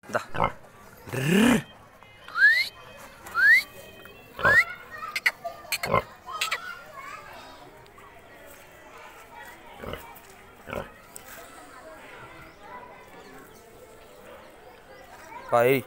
दा भाई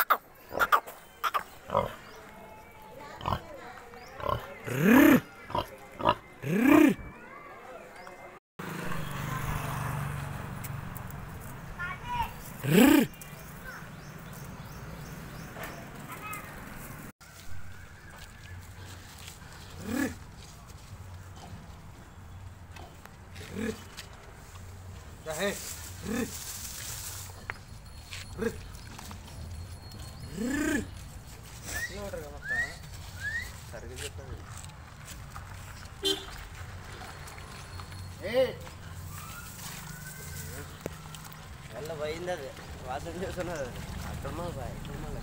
ಎಲ್ಲ ಬೈಂದದೆ ವಾಸನೆ ದಿವಸನ ಅಕ್ಕಮ್ಮ ಬಾಯ್ ತುಂಬಲ್ಲ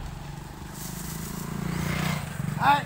ಹಾಯ್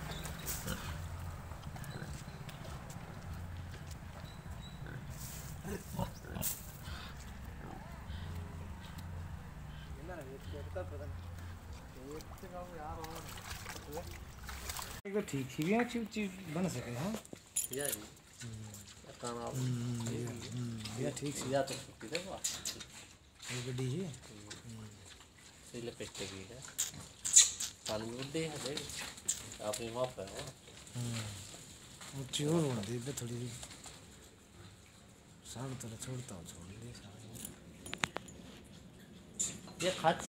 तो ठीक ही भी चीज बन सके हाँ यार खाना या ठीक से या तो सकती है वो ये गड्डी है सही लपेटे की है पानी बुड्ढे है देख आपने माफ है वो ऊंची और होने दे पे थोड़ी साढ़े तरह छोड़ता हूँ छोड़ दे ये खाच